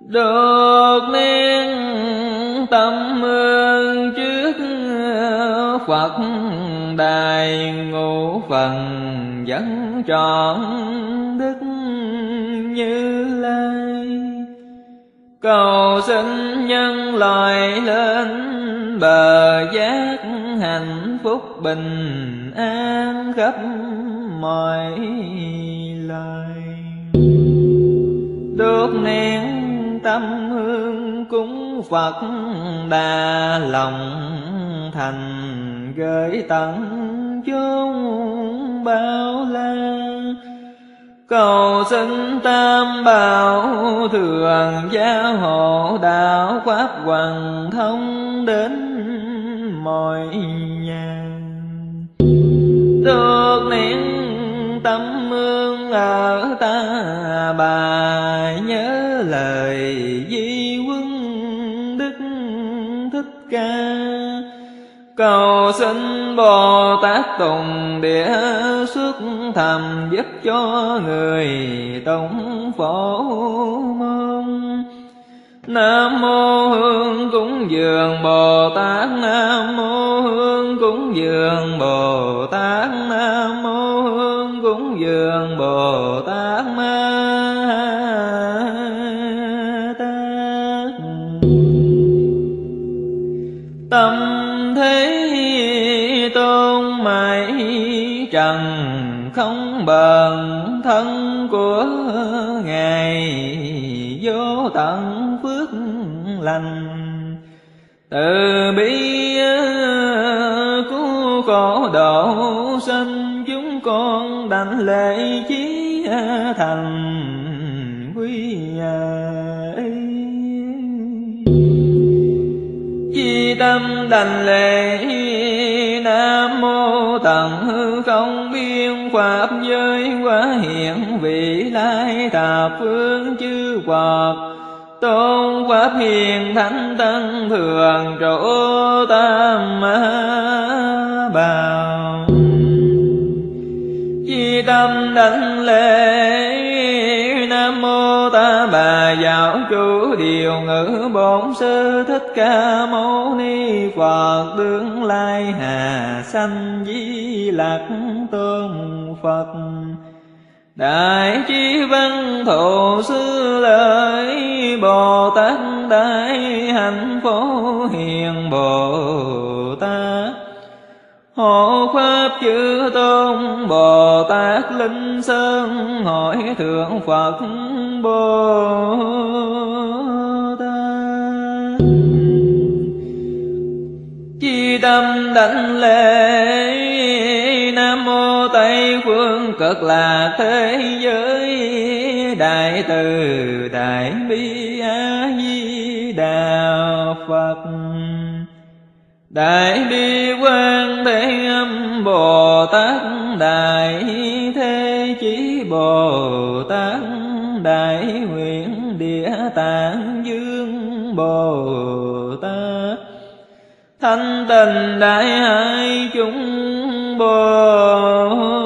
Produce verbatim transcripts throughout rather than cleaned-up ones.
được nén tâm hương trước Phật đài, ngũ phần vẫn trọn đức Như Lai. Cầu xin nhân loại lên bờ giác, hạnh phúc bình an khắp mọi loài. Đốt nén tâm hương cúng Phật đà, lòng thành gửi tận chốn bao la. Cầu xin tam bảo thường gia hộ, đạo pháp hoàn thông đến mọi nhà. Được nén tâm hương ở ta bà, nhớ lời di huấn Đức Thích Ca. Cầu xin Bồ Tát Tùng Địa xuất thầm, giúp cho người tụng phổ môn. Nam mô Hương cúng dường Bồ Tát, Nam mô Hương cúng dường Bồ Tát, Nam mô Hương cúng dường Bồ Tát Ma Tát. Tâm thế tôn mãi trần, không bền thân của Ngài, vô tận phước lành. Từ bi cứu khổ độ sanh, chúng con đảnh lễ chí thành quy ấy. Chi tâm đảnh lễ Nam mô tận hư không biên pháp giới, quá hiện vị lai thập phương chư Phật. Tôn pháp hiền thánh tăng thường trụ tam bảo. Chi tâm đảnh lễ Nam mô Ta Bà giáo chủ điều ngữ bổn sư Thích Ca Mâu Ni Phật. Tương lai hà sanh Di Lặc Tôn Phật. Đại trí văn thụ sư lợi Bồ Tát, đại hạnh phổ hiền Bồ Tát. Hộ pháp chư tôn Bồ Tát Linh Sơn, hỏi thượng Phật Bồ Tát. Chi tâm đảnh lễ Nam mô Tây phương cực lạc thế giới, đại từ đại bi A Di Đà Phật. Đại bi Quan Thế Âm Bồ Tát, đại thế chí Bồ Tát, đại nguyện Địa Tạng Dương Bồ Tát, thanh tình đại hải chúng Bồ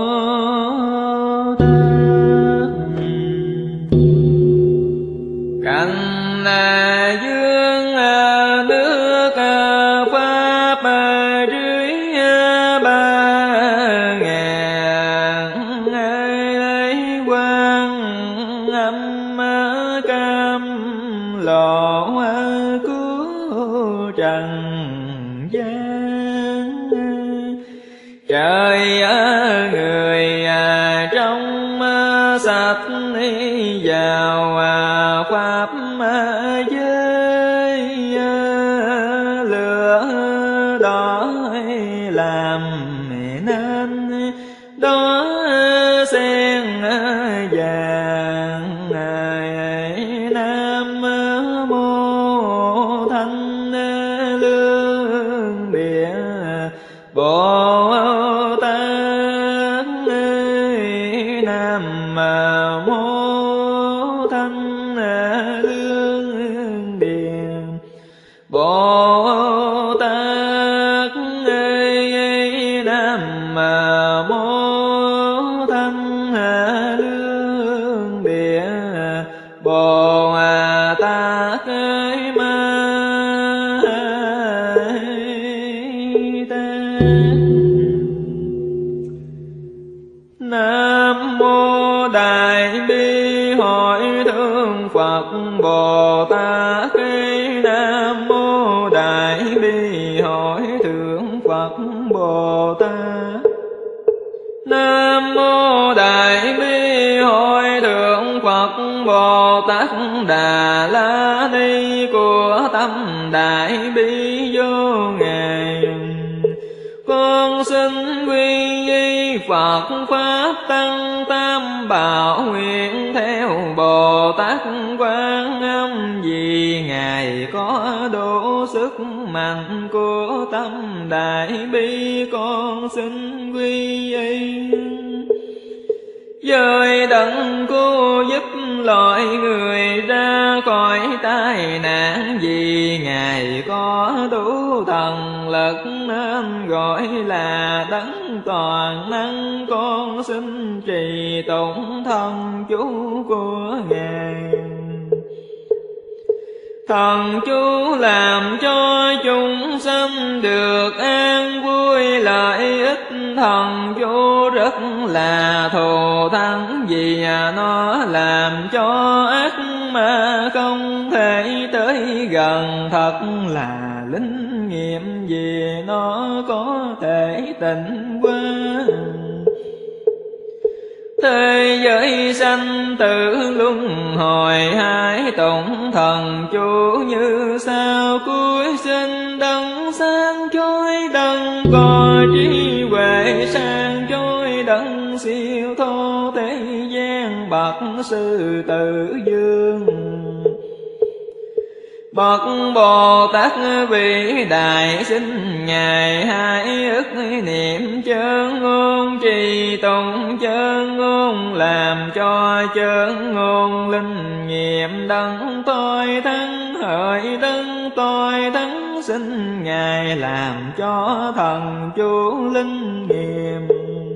Tát. Cảnh là dương nước pháp dưới ba ngàn lấy quan âm cam lộ cứu trần gian. Trời người trong sạch vào pháp giới, lửa đỏ làm nên đó sen vàng. Nam mô Thanh Lương Địa Bồ Tát. Nam mô Thanh Lương Địa Bồ Tát. Nam mô Thanh Lương Địa Bồ Bồ Tát Ma Nam mô Đại Bi Hội Thượng Phật Bồ Tát. Nam mô Đại Bi Hội Thượng Phật Bồ Tát. Nam mô Đại Bi Hội Thượng Phật Bồ Tát Đà La Ni của tâm Đại Bi vô ngại. Con xin quy y Phật Pháp Tăng Tam Bảo, nguyện theo Bồ Tát Quan Âm, vì Ngài có đủ sức mạnh của tâm Đại Bi. Con xin quy y với đấng cứu giúp loài người ra khỏi tai nạn, vì Ngài có đủ thần lực nên gọi là đấng toàn năng. Con xin trì tụng thần chú của Ngài. Thần chú làm cho chúng sanh được an vui lợi ích. Thần chú rất là thù thắng, vì nó làm cho ác ma không thể tới gần. Thật là linh nghiệm, vì nó có thể tịnh hóa thế giới sanh tử luân hồi. Hãy tụng thần chú như sau: cuối sinh đấng sáng chói, đấng có trí huệ sáng chói, đấng siêu thô thế gian bậc sư tử vương. Bậc Bồ Tát vĩ đại, xin Ngài hãy ức niệm chơn ngôn, trì tụng chơn ngôn, làm cho chơn ngôn linh nghiệm. Đấng tôi thắng hỡi đấng tôi thắng, xin Ngài làm cho thần chú linh nghiệm.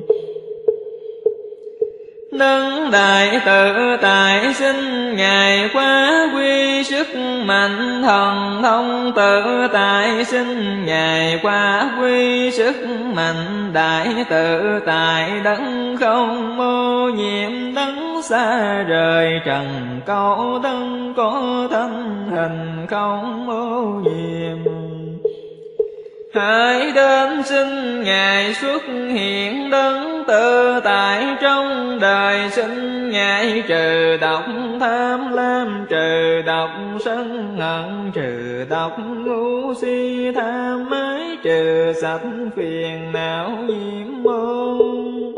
Đấng đại tự tại, xin Ngài quá quy sức mạnh thần thông tự tại. Xin Ngài quá quy sức mạnh đại tự tại. Đấng không ô nhiễm, đấng xa rời trần câu, đấng có thân hình không ô nhiễm. Hãy đến xin Ngài xuất hiện đấng tự tại trong đời. Xin Ngài trừ độc tham lam, trừ độc sân hận, trừ độc ngu si tham ái, trừ sạch phiền não nhiễm môn.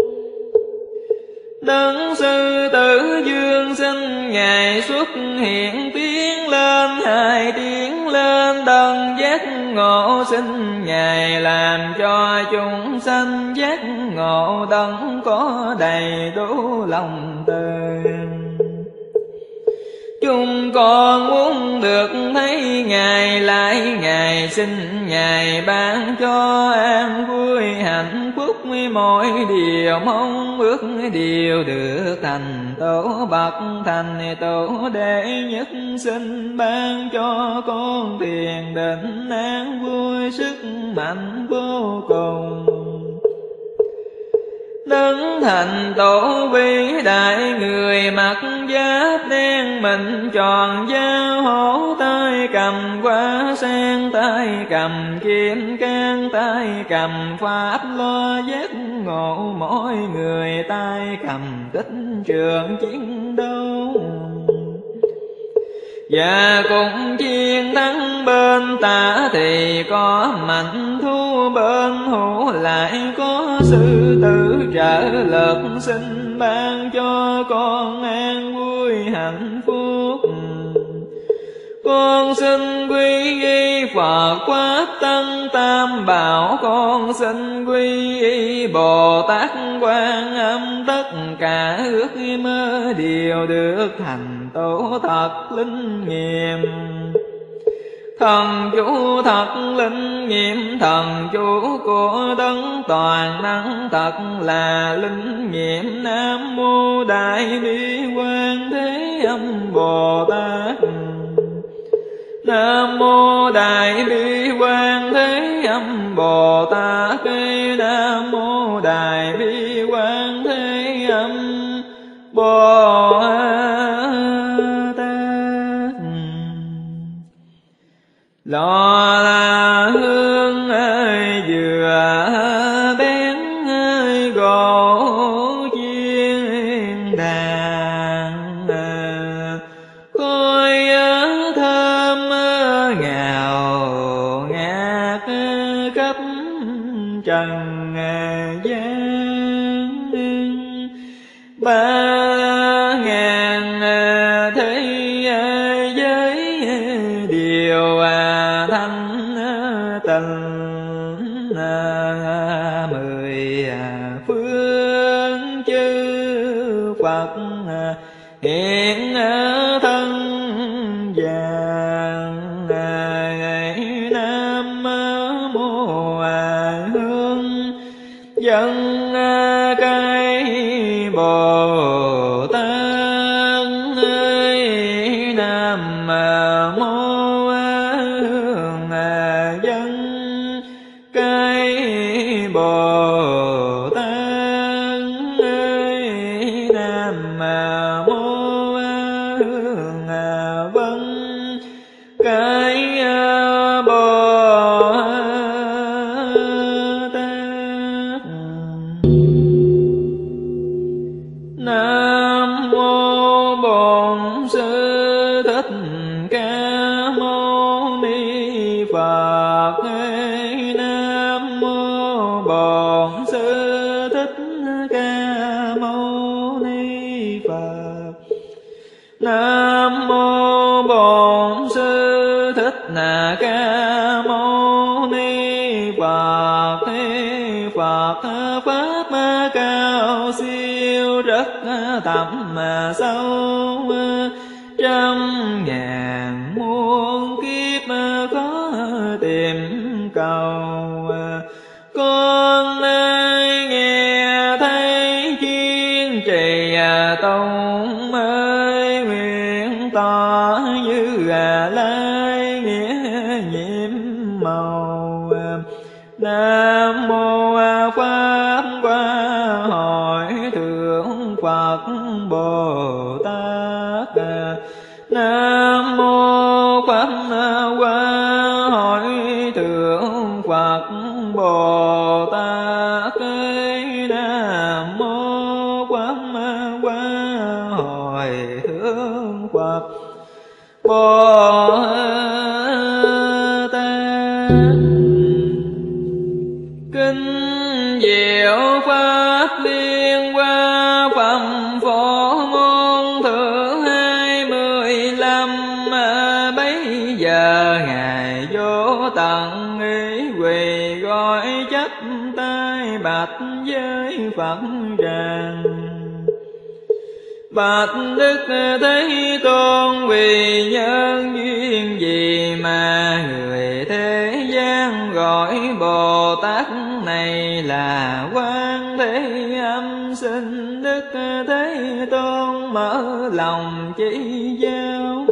Đấng sư tử vương, xin Ngài xuất hiện tiến lên, hai tiến lên đấng giác ngộ. Xin Ngài làm cho chúng sanh giác ngộ, đấng có đầy đủ lòng từ. Chúng con muốn được thấy Ngài lại Ngài, xin Ngài ban cho an vui hạnh phúc. Mỗi điều mong ước đều được thành tổ, bậc thành tổ đệ nhất. Xin ban cho con thiền định an vui, sức mạnh vô cùng. Đấng thành tổ vĩ đại, người mặc giáp đen mịn tròn dao hổ, tay cầm hoa sen, tay cầm kim cang, tay cầm pháp lo giác ngộ. Mỗi người tay cầm tích trường chiến đấu, và cùng chiến thắng bên tả thì có mạnh thú, bên hữu lại có sư tử trợ lực. Xin ban cho con an vui hạnh phúc. Con xin quy y Phật Pháp Tăng Tam Bảo, con xin quy y Bồ Tát Quan Âm. Tất cả ước mơ đều được thành tổ thật linh nghiệm. Thần chủ thật linh nghiệm, thần chủ của tấn toàn năng thật là linh nghiệm. Nam mô Đại Bi Quan Thế Âm Bồ Tát. Nam mô Đại Bi Quan Thế Âm Bồ Tát. Nam mô Đại Bi Quan Thế Âm Bồ Tát. Lò là hương ơi dừa bén ơi gỗ chiên đàn, khói thơm ngào ngạt khắp trần gian. Ba ngàn thế giới điều thanh tịnh, mười phương chư Phật hiện thân vàng. Nam mô Hương dân cái Bồ Tát. Nam mô Hương dân cái Bồ Tát. Nam mô Hương vân cái Bồ Tát. Nam mô Bổn Sư Thích Ca Mâu Ni Phật. Nam mô Bổn Sư Thích Ca Mâu Ni Phật. Nam mô Bổn Sư Thích Ca Mâu Ni Phật. Phật pháp cao siêu rất thẳm sâu, trăm ngàn muôn kiếp khó tìm cầu. Con ơi nghe thấy chuyên trì tông ơi, nguyện tỏ như lai nghĩa nhiệm màu. Nam mô Pháp Hoa Hội Thượng Phật Bồ Tát. Nam mô Pháp Hoa Hội Thượng Phật Bồ Tát. Nam mô Pháp Hoa Hội Thượng Phật Bồ Tát. Kinh diệu pháp liên hoa phẩm phổ môn thượng hai mươi lăm. Bấy giờ ngài vô tận ý quỳ gọi chắp tay bạch với Phật rằng: Bạch Đức Thế Tôn, vì nhân duyên gì mà người thế gian gọi Bồ Tát này là Quan Thế Âm? Xin Đức Thế Tôn mở lòng chỉ giáo.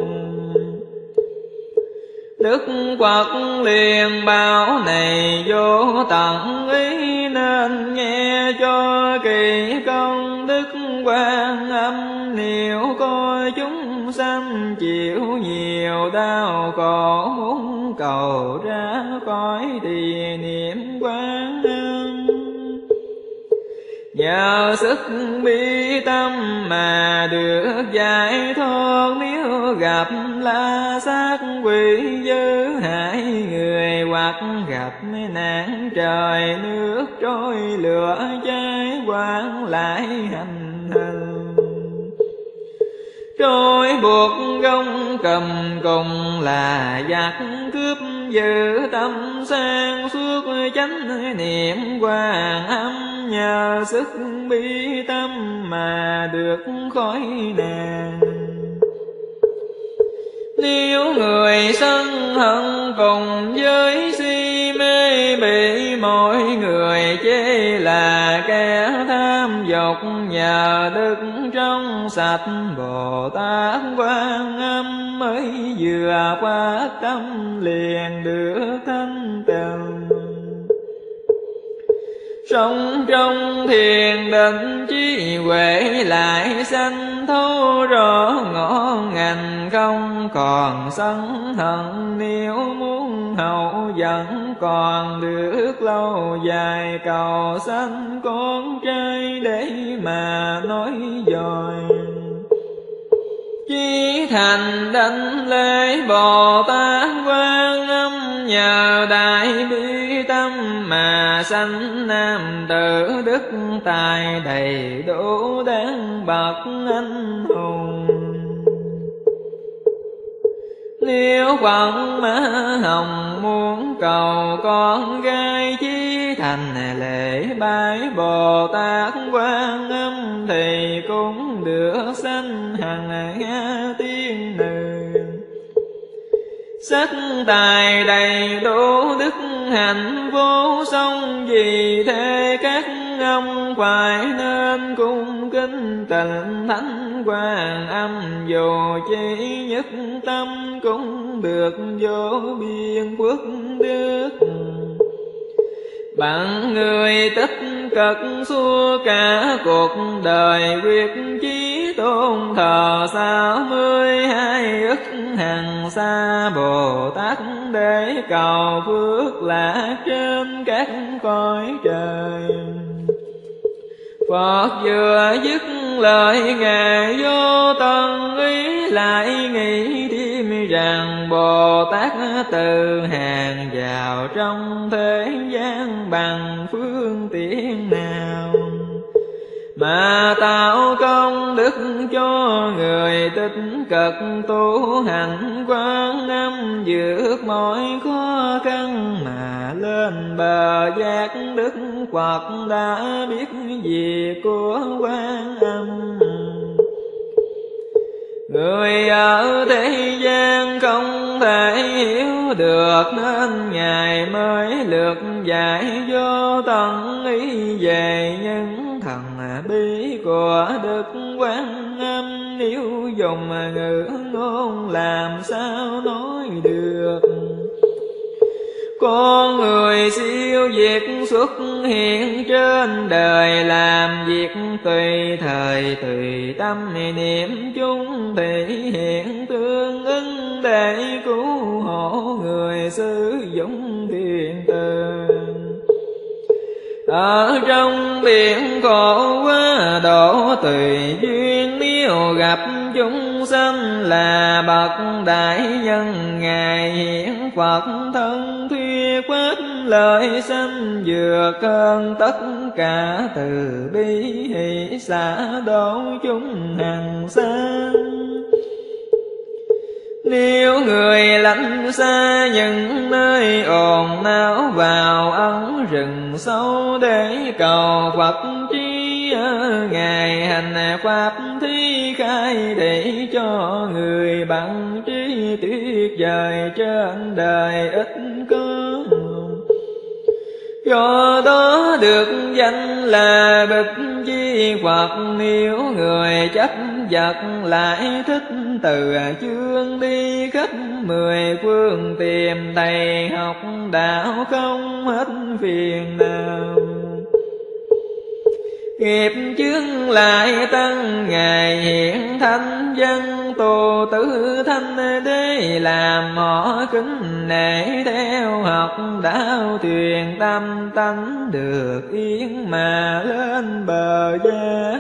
Đức Phật liền bảo: này vô tận ý nên nghe cho kỳ công đức Quan Âm. Nếu coi chúng sanh chịu nhiều đau khổ, muốn cầu ra khỏi thì niệm Quan Âm. Nhờ sức bi tâm mà được giải thoát. Nếu gặp la sát quỷ dữ hại người, hoặc gặp nạn trời nước trôi lửa cháy, quản lại hành hình trôi buộc gông cầm cùng là giặc cướp. Giữ tâm sang suốt chánh niệm Quan Âm. Nhờ sức bi tâm mà được khỏi nạn. Nếu người sân hận cùng với si mê, bị mọi người chê là kẻ tham dục, nhờ đức trong sạch Bồ Tát Quan Âm mới vừa phát tâm liền được thanh tịnh. Sống trong thiền định trí huệ lại sanh thấu rõ ngõ ngành, không còn sân hận. Nếu muốn hậu vẫn còn được lâu dài, cầu sanh con trai để mà nói dòi. Chí thành đảnh lễ Bồ Tát Quan Âm, nhờ đại bi tâm mà sanh nam tử, đức tài đầy đủ đáng bậc anh hùng. Nếu quận Mã Hồng muốn cầu con gái, chí thành lễ bái Bồ Tát Quan Âm, thì cũng được sanh hằng nga tiên nữ. Sắc tài đầy đủ, đức hạnh vô song, vì thế các ông phải nên cung kính tịnh thánh Quan Âm. Dù chỉ nhất tâm cũng được vô biên phước đức. Bạn người tích cực suốt cả cuộc đời, quyết chí tôn thờ sáu mươi hai ức hằng xa Bồ Tát, để cầu phước lạc trên các cõi trời. Phật vừa dứt lời Ngài vô tận ý, lại nghĩ thêm rằng Bồ Tát từ hàng vào trong thế gian bằng phương tiện nào, mà tạo công đức cho người tích cực tu hành. Quan Âm vượt mọi khó khăn mà lên bờ giác, đức Phật đã biết việc của Quan Âm. Người ở thế gian không thể hiểu được, nên Ngài mới lược giải vô tận ý về những thần bí của đức Quan Âm. Nếu dùng ngữ ngôn làm sao nói được, con người siêu việt xuất hiện trên đời, làm việc tùy thời tùy tâm, niệm chung thể hiện tương ứng để cứu hộ người sử dụng thiền từ. Ở trong biển khổ quá độ tùy duyên, nếu gặp chúng sanh là bậc đại nhân, Ngài hiện Phật thân thuyết pháp lời sanh, vượt hơn tất cả từ bi hỷ xả độ chúng hằng sanh. Nếu người lánh xa những nơi ồn náo, vào ẩn rừng sâu để cầu Phật trí, Ngài hành pháp thi khai để cho người bằng trí tuyệt vời trên đời ít có. Do đó được danh là Bích Chi Phật. Nếu người chấp vật lại thích, từ chương đi khắp mười phương, tìm thầy học đạo không hết phiền nào. Nghiệp chướng lại tăng, Ngài hiện thanh văn tu tứ thanh, để làm họ kính nể theo học đạo, thuyền tâm tánh được yên mà lên bờ giác.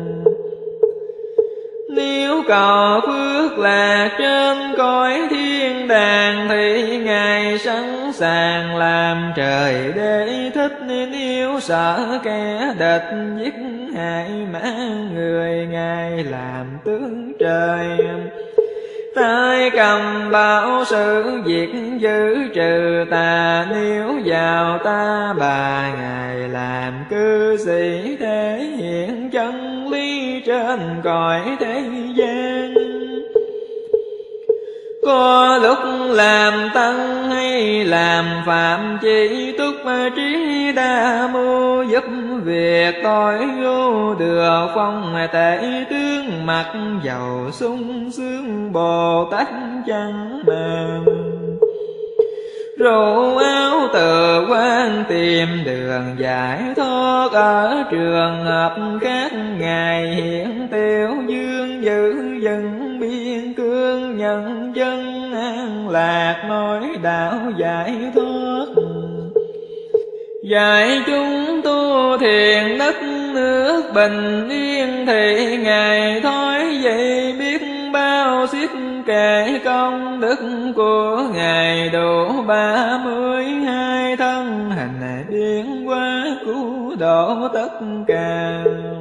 Nếu cầu phước lạc trên cõi thiên đàng, thì Ngài sẵn sàng làm trời để thích. Nếu sợ kẻ địch giết hại mang người, Ngài làm tướng trời. Tay cầm bảo sự việc giữ trừ tà, nếu vào ta bà Ngài làm cư sĩ, thể hiện chân lý trên cõi thế gian. Có lúc làm tăng hay làm phạm chỉ túc trí đa mưu, giúp việc tội vô được phong tể tướng, mặc dầu sung sướng Bồ Tát chẳng màng. Rủ áo từ quan tìm đường giải thoát, ở trường hợp khác Ngài hiện tiêu dương, giữ dân biên cương nhân dân an lạc, nói đạo giải thoát. Dạy chúng tu thiền đất nước bình yên, thì Ngài thói vậy biết bao xiết kể công đức của Ngài, đủ ba mươi hai thân hành biến hóa, cứu độ tất cả.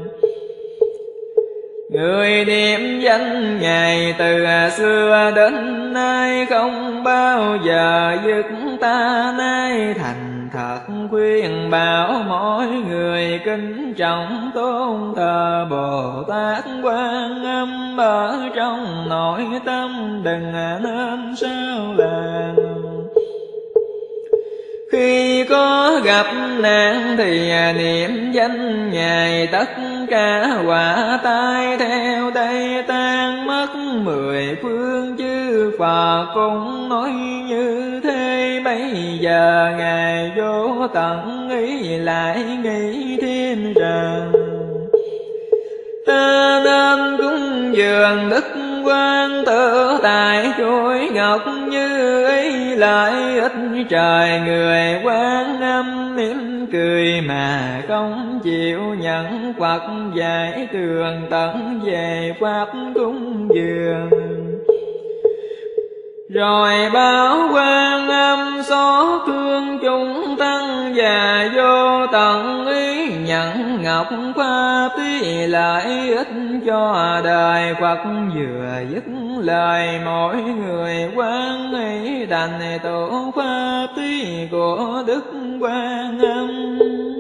Người niệm danh Ngài từ xưa đến nay, không bao giờ dứt ta nay. Thành thật khuyên bảo mỗi người kính trọng tôn thờ Bồ Tát Quan Âm, ở trong nội tâm đừng nên sao làng. Khi có gặp nạn thì niệm danh Ngài, tất cả quả tai theo đây tan mất. Mười phương chư Phật cũng nói như thế, bây giờ Ngài vô tận ý lại nghĩ thêm rằng, ta nên cúng dường Đức Quan Tự tại chuỗi ngọc như ý, lại ít trời người Quan Âm mỉm cười mà không chịu nhận Phật dạy tường tận về pháp cúng dường. Rồi báo Quan Âm xót thương chúng tăng, và vô tận ý nhận ngọc pháp tí, lại ích cho đời Phật vừa dứt lời. Mỗi người quan ấy thành tổ pháp tí của Đức Quan Âm.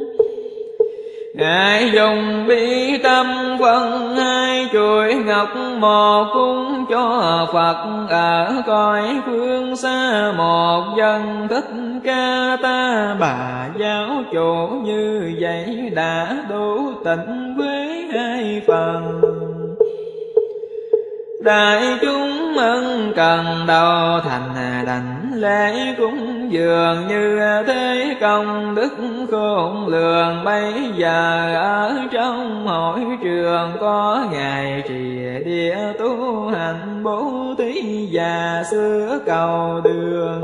Ngài dùng bi tâm phân hai chuỗi ngọc, một cúng cho Phật ở cõi phương xa, một dân Thích Ca Ta Bà giáo chủ. Như vậy đã đủ tịnh với hai phần. Đại chúng ân cần đầu thành đảnh lễ cúng dường, như thế công đức khôn lường. Bây giờ ở trong hội trường có Ngài trì địa tu hành bố thí và xưa cầu đường.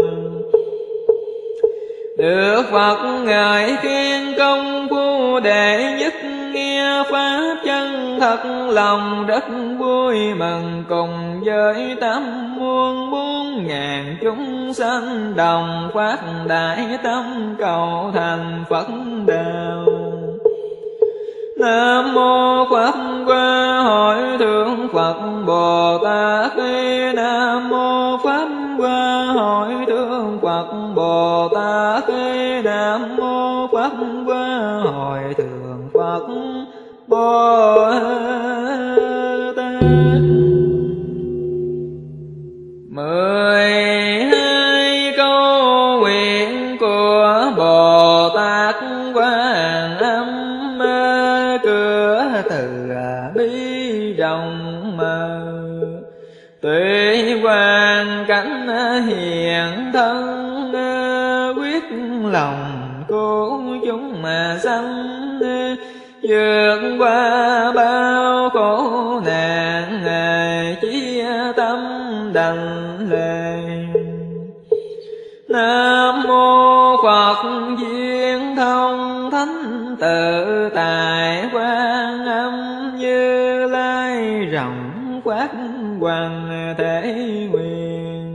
Được Phật ngợi khen công phu đệ nhất, nghe pháp chân thật lòng rất vui mừng. Cùng với tám muôn bốn ngàn chúng sanh đồng phát đại tâm cầu thành Phật đạo. Nam mô Pháp Hoa Hội Thượng Phật Bồ Tát. Nam mô Pháp Hoa Hội Thượng Phật Bồ Tát. Nam mô Pháp Hoa Hội Thượng Phật Bồ Tát. Mười hai câu nguyện của Bồ Tát Quan Âm, cửa từ bi rộng mờ. Tuệ hoàn cảnh hiện thân, quyết lòng của chúng mà sanh. Vượt qua bao khổ nạn, chí tâm đành lệ. Nam mô Phật Duyên Thông Thánh Tự Tại Quan Âm, Như Lai rộng quát hoàng thể nguyện.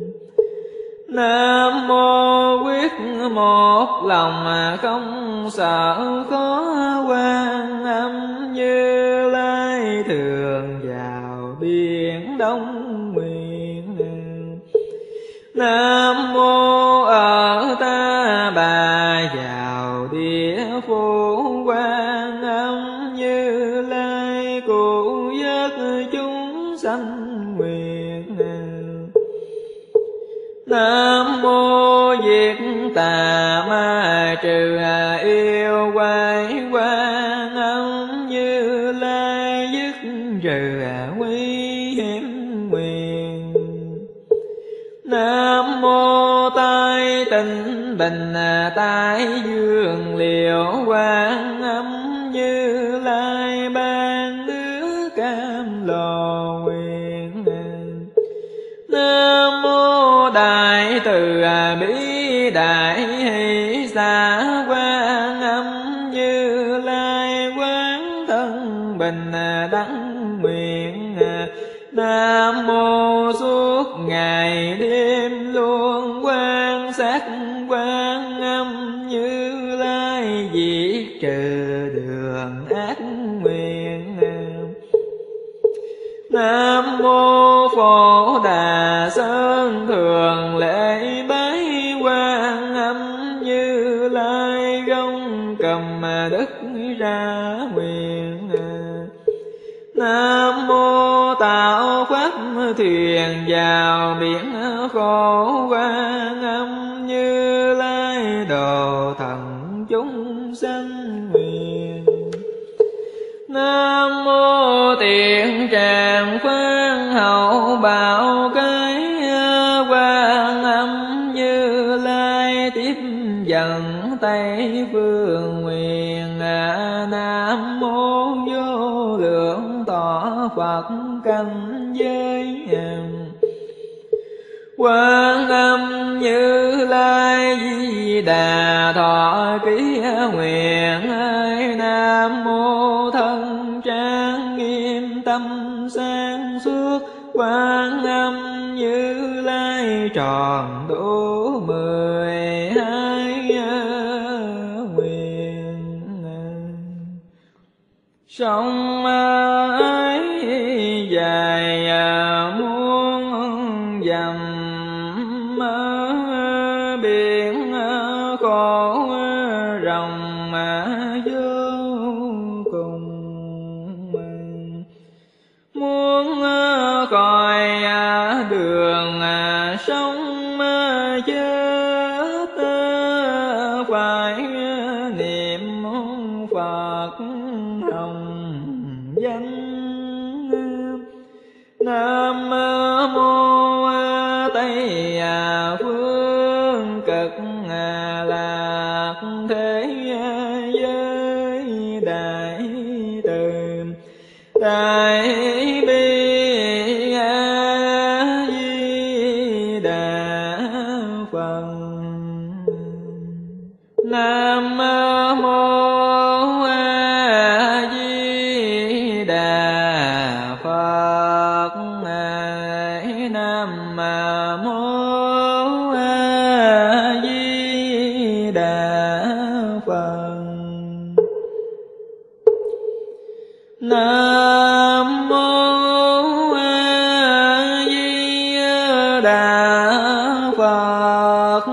Nam mô quyết một lòng không sợ khó, Quan Âm Như Lai thường vào biển Đông nguyện. Nam mô ở Ta Bà vào địa phủ, Quan Âm Như Lai cứu vớt chúng sanh nguyện. Nam mô diệt tà ma trừ yêu quái Quan Âm Như Lai dứt trừ nguy hiểm nguyền. Nam mô tai tịnh bình tai dương liễu Quan Âm Như Lai ban nước cam lồ nguyện. Nam mô đại từ bi đại hỷ xả Quan Âm Như Lai quán thân bình đẳng nguyện. Nam mô suốt ngày đêm luôn quan sát Quan Âm Như Lai diệt trừ đường ác nguyện. Nam mô Phổ Đà Sơn thường lễ bái Quan Âm Như Lai gông cầm đất ra nguyện. Nam mô tạo pháp thuyền vào biển khổ Quan Âm Như Lai độ thần chúng sanh nguyện. Nam mô Tiện Tràng Khoan Hậu Bảo Cái Quan Âm Như Lai tiếp dẫn Tây Phương nguyện. Nam mô Vô Lượng Thọ Phật cảnh giới. Quan Âm Như Lai Di Đà thọ ký nguyện. Nam mô Thân trang nghiêm tâm sáng suốt Quan Âm Như Lai tròn đủ mười hai nguyện. Sông ấy dài muôn dặm, biển khổ rộng vô cùng. Muốn khỏi đường sống chết phải niệm Phật hồng danh. Nam mô Tây Phương Cực Lạc Thế Giới Đại Từ Đại Bi A Di Đà Phật. Nam mô A Di Đà Phật. Nam mô A Di Đà Phật. Nam mô A Di Đà Phật.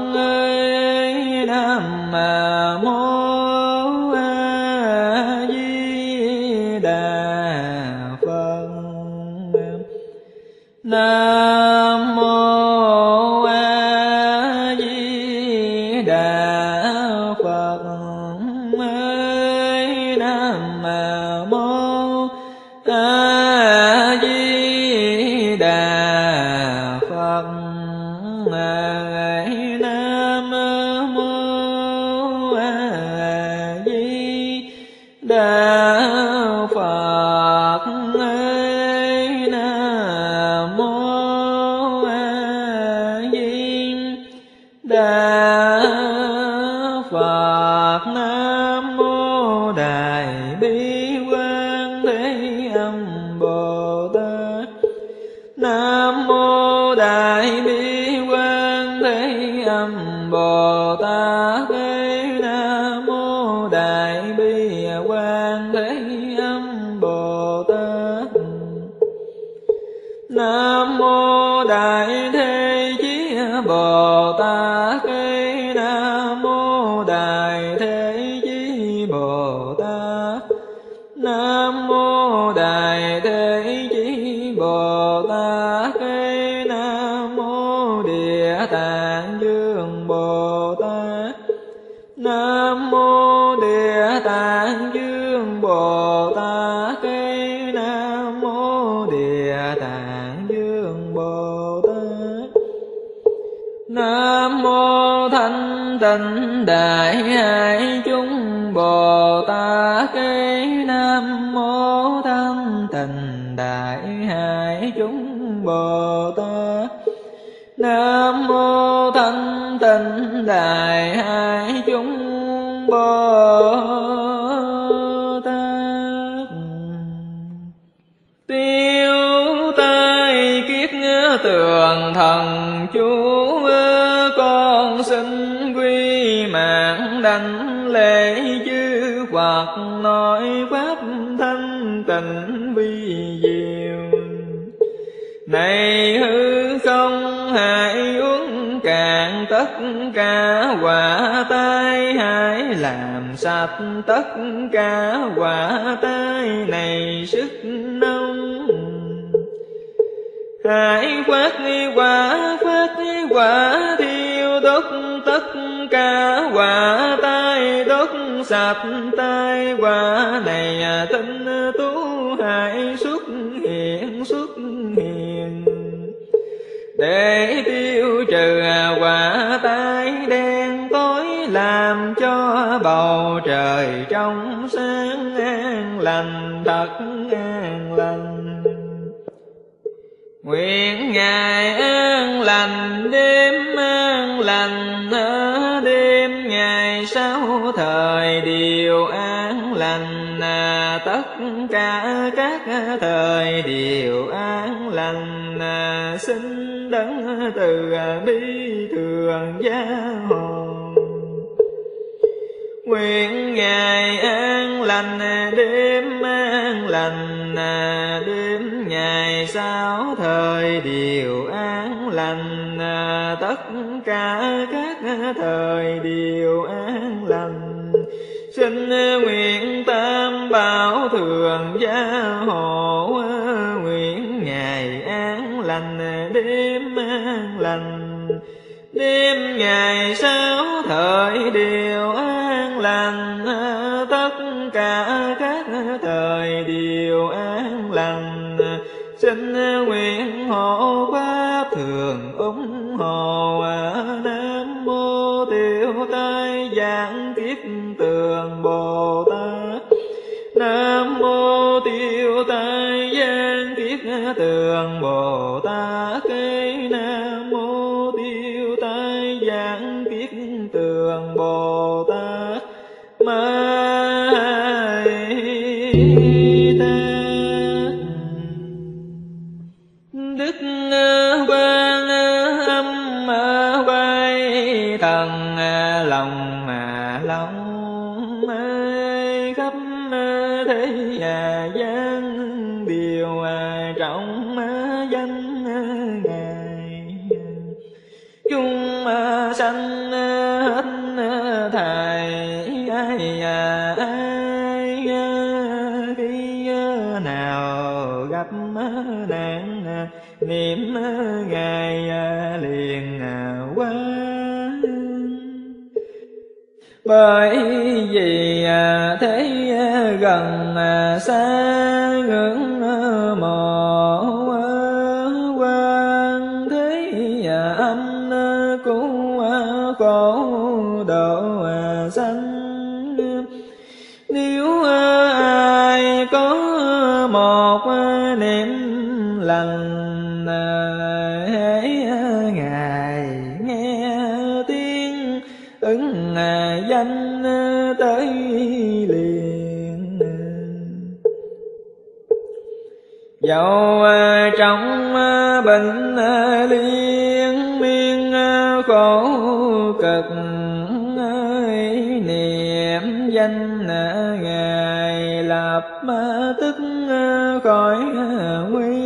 Nam mô A Di Đà Phật. Nam mô A Di Đà Phật. Nam mô A Di Đà Phật. Nam mô A Di Đà Phật. Nam mô A Di Đà Phật. Nam mô Đại Bi Quan Thế Âm Bồ Tát. Nam mô Đại Bi Quan Thế Âm Bồ Tát. Nam mô Đại Bi Quan Thế Âm Bồ Tát. Nam mô Đại Thế Chí Bồ Tát. Nam mô Đại Thế Chí Bồ Tát. Nam mô Đại Thế Chí Bồ Tát. Nam mô Địa Tạng Dương Bồ Tát. Nam mô Địa Tạng Dương Bồ Tát. Nam mô Địa Tạng Dương Bồ Tát. Nam mô Thanh Tịnh Đại Hải Chúng Bồ Tát. Nam mô Thanh Tịnh Đại Hải Chúng Bồ Tát. Nam mô Thanh Tịnh Đại Hải Chúng Bồ Tát. Tiêu tai kiết tường thần chú, con xin quy mạng đảnh lễ chư Phật, nói pháp thanh tịnh vi diệu. Này hư không hãy uống cạn tất cả quả tai, hãy làm sạch tất cả quả tai này sức nông. Hãy phát quả, phát quả thiêu đốt tất cả quả tai, đốt sạch tai quả này tinh tú, hãy xuất hiện xuất hiện để tiêu trừ quả tai đen tối, làm cho bầu trời trong sáng an lành, thật an lành. Nguyện ngày an lành, đêm an lành, đêm ngày sáu thời đều an lành, tất cả các thời đều an lành. Xin đấng từ bi thường gia hộ. Nguyện ngày an lành, đêm an lành, đêm ngày sáu thời đều an lành, tất cả các thời đều an lành. Xin nguyện tam bảo thường gia hộ. Nguyện ngày an lành, đêm an lành, đêm ngày sáu thời đều an lành, tất cả các thời đều an lành. Xin nguyện hộ pháp thường ủng hộ. Nam mô Tiêu Tai Giảng Kiết Tường Bồ Tát. Nam mô Tiêu Tai Giảng Kiết Tường Bồ Tát. Nam mô Tiêu Tai Giảng Kiết Tường Bồ Tát. Mai Tát. Đức Quan Âm quay thần lòng lòng khắp thế gian điều trọng danh Ngài. Chúng sanh hết thảy ai ai khi nào gặp nạn niệm Ngài liền qua. Bởi vì thế gần xa ngưỡng mộ quan thế âm cứu khổ độ sanh. Nếu ai có một niệm lành, hãy Ngài nghe tiếng ứng danh tới liền. Dẫu trong bệnh liên miên khổ cực, niệm danh Ngài lập tức khỏi nguy.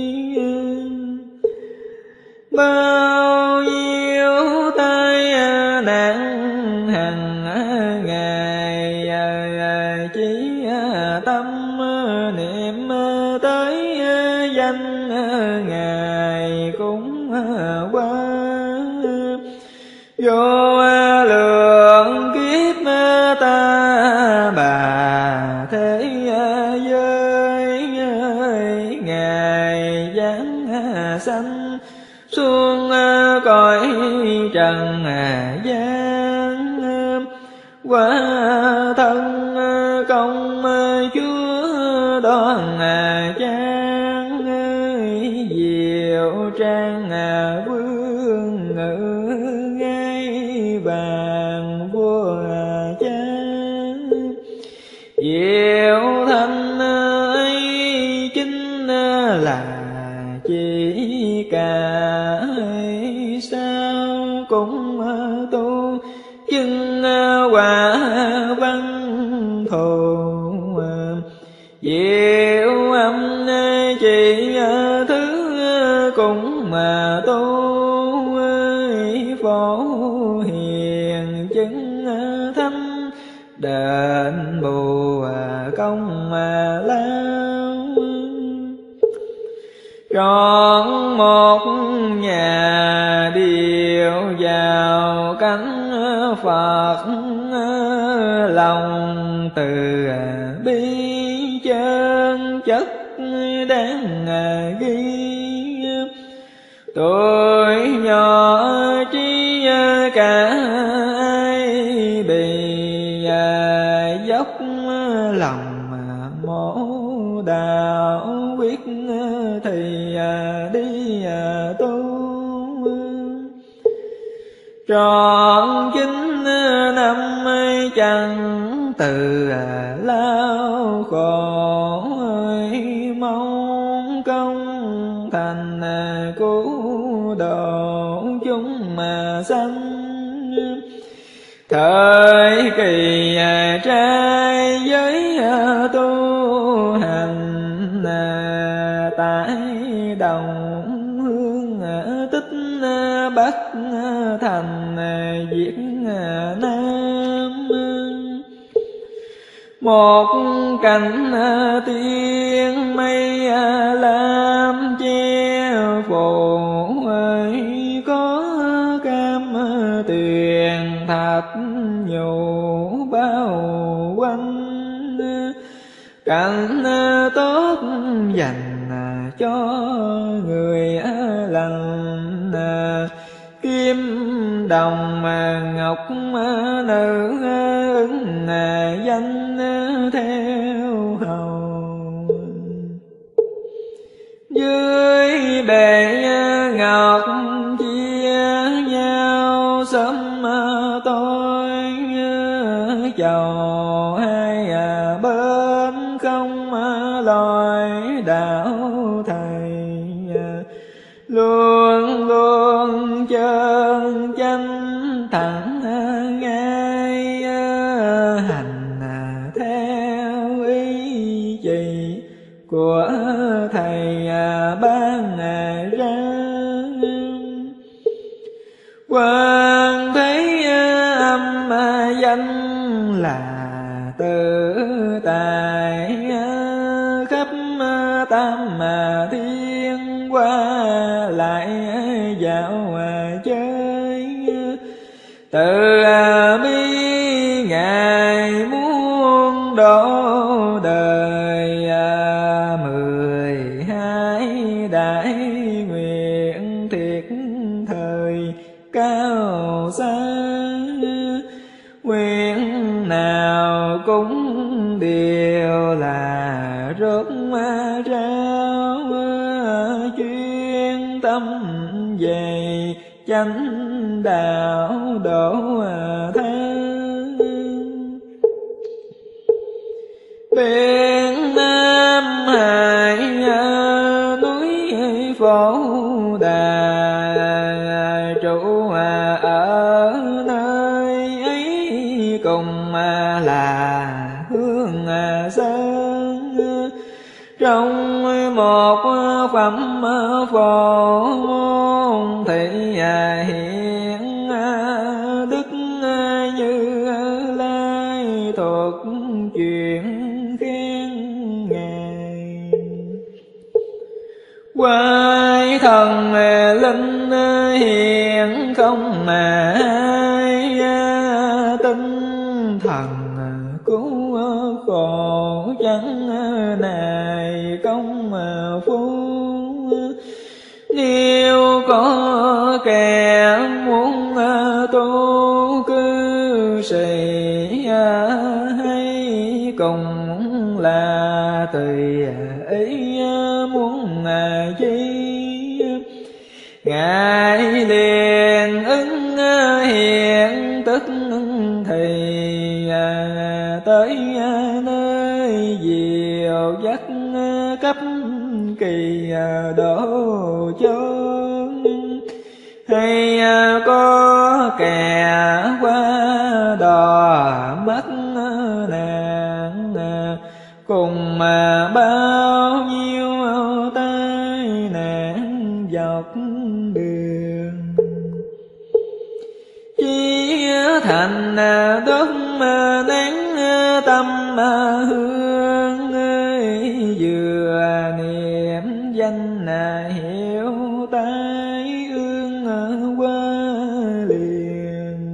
Bao nhiêu tai nạn hằng Ngài chỉ tâm niệm tới danh Ngài cũng qua. vô lượng kiếp ta bà thế giới, ngài giáng sanh xuống cõi trần gian, quả thân công chúa đoan trang, diệu trang vương ngự ngai vàng vua cha, diệu thanh ấy chính là chỉ cả sao cũng tu chứng quả văn thù, diệu âm chỉ thứ cũng mà tu, phổ hiền chứng thánh đền bù công lao, trọn một nhà điệu vào cánh Phật, lòng từ bi chân chất đáng ghi, tuổi nhỏ trí cả ai bị dốc lòng mổ đạo quyết thì đi tu, trọn chín năm chẳng từ lao khổ, mong công thành cứu độ chúng mà sanh, thời kỳ trai giới tu hành tại đồng hương tích bắc thành Việt Nam, một cảnh tiên mây lam che phủ, có cam tuyền thạch nhũ bao quanh, cảnh tốt dành cho người lành, kim đồng ngọc nữ ứng danh theo hầu, dưới bệ ngọc chia nhau sớm tối, chầu hai bên không lòi đạo thầy, luôn luôn chân chánh thẳng ngay, hành theo ý chỉ của thầy ban ra, quan thế âm danh là tự tại, khắp tam thiên qua lại dạo chơi, từ bi ngài muốn độ đời, mười hai đại nguyện thiệt thời cao xa, nguyện nào cũng đều là rốt ráo, chuyên tâm về chánh đạo độ thế, biển Nam Hải núi Phổ Đà, trụ ở nơi ấy cùng là hương sơn, trong một phẩm phổ môn thị hiện đức như lai thuộc chuyện khen ngài, quái thần linh hiện không mà ai tinh thần cứu khổ chẳng này công phu. Nếu có kẻ muốn tu cư sĩ hay cùng là tùy ý muốn chi, ngài liền ứng hiện tức thì tới nơi diệu dắt cấp kỳ độ chốn. Hay có kẻ qua đò mất nạn cùng mà bao nhiêu tai nạn dọc đường, chỉ thành đốt nén tâm hương vừa niệm danh hiểu tai ương qua liền.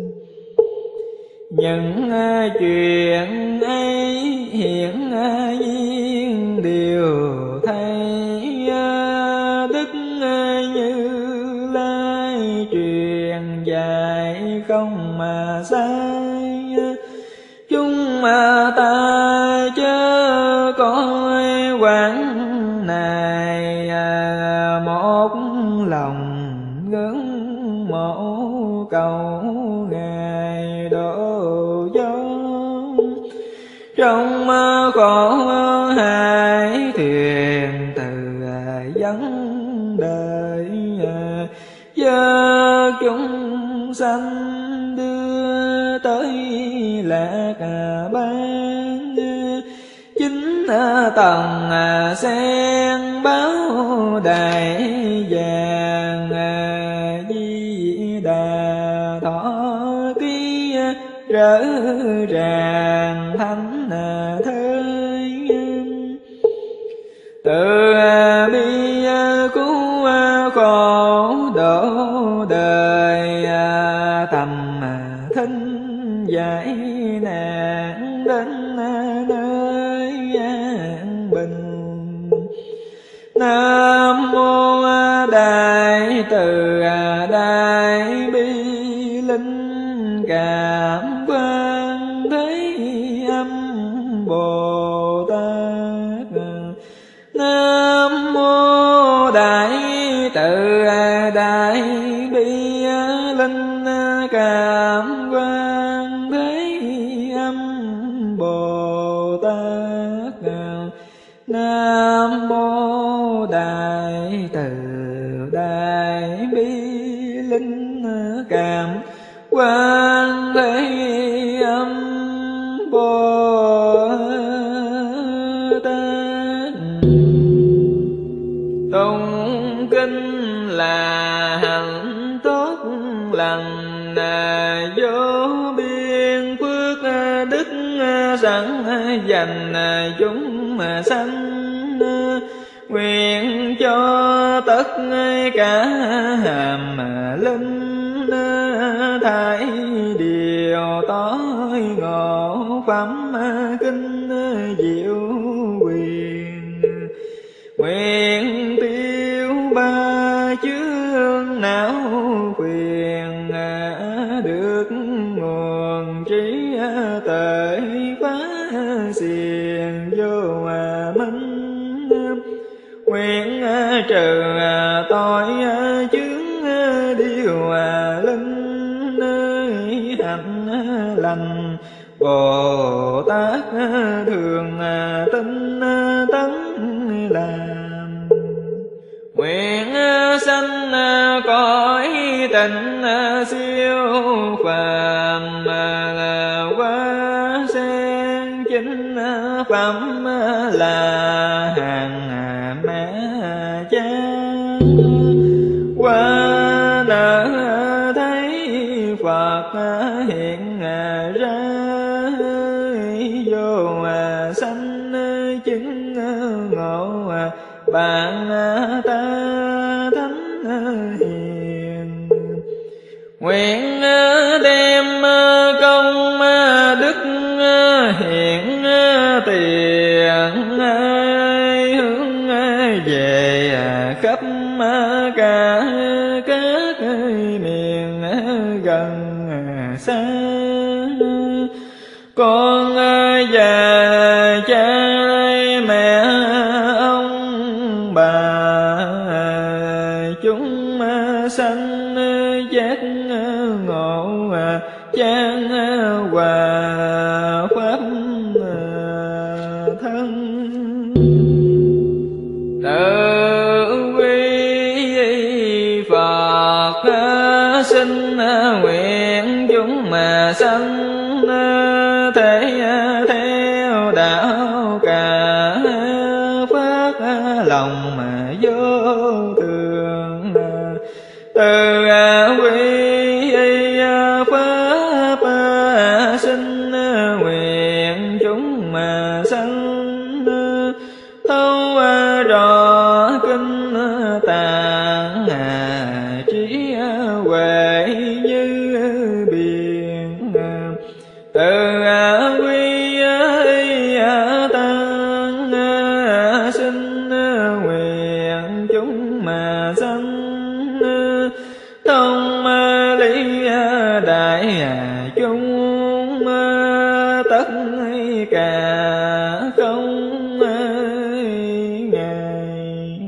Những chuyện ấy hiện nhiên đều thấy Đức Như Lai truyền dạy không mà sai. Chúng ta chớ coi quán này một lòng ngưỡng mộ cầu ngài độ vong. Trong khổ hải thuyền từ vấn đời chớ chúng sanh đưa tới lạc ban. Chính tầng sen báo đại vàng Di Đà thọ ký rỡ ràng thánh thơi. Từ bi cứu khổ độ đời thầm thinh giải nạn đến nơi an bình. Nam mô Đại Từ Đại Bi Linh Cảm Quan Thế Âm Bồ Tát. Nam mô Đại Từ Đại Bi Linh Cảm Quan Thế Âm Bồ Tát. Nam mô Đại Từ Đại Bi Linh Cảm Quan Thế Âm Bồ Tát. Tụng kinh là hạnh tốt lành vô biên phước đức sẵn dành chúng mà sanh. Nguyện cho tất cả hàm linh thải điều tối ngộ phẩm kinh diệu quyền. Nguyện tiêu ba chướng não quyền được nguồn trí tuệ phá xiềng vô minh. Nguyện trừ tội chướng điều linh nơi hạnh lành. Bồ Tát thường tinh tấn làm. Nguyện sanh cõi tịnh siêu phàm qua sen chính phẩm là hàng mẹ cha. Qua nở thấy Phật hiện ra vô sanh chứng ngộ bạn ta thánh hiền. nguyện đem công đức hiện tiền hướng về khắp cả các miền gần xa. Con và cha mẹ ông bà chúng sanh giác ngộ chan hòa pháp thân. Tự quy Phật xin nguyện chúng mà sanh thể theo đạo cả phát lòng mà vô thường. Từ quy pháp xin nguyện chúng mà sanh thấu rõ kinh tạng trí huệ như biển. Từ quy tăng xin nguyện chúng mà sanh thông lý đại chúng tất cả không ngại.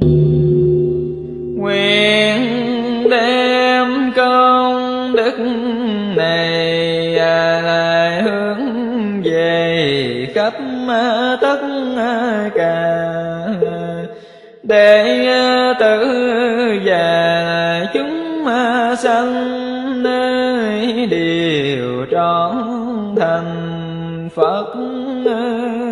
Nguyện đem công đức này lại hướng về khắp tất cả đệ tử và chúng sanh đều trọn thành Phật.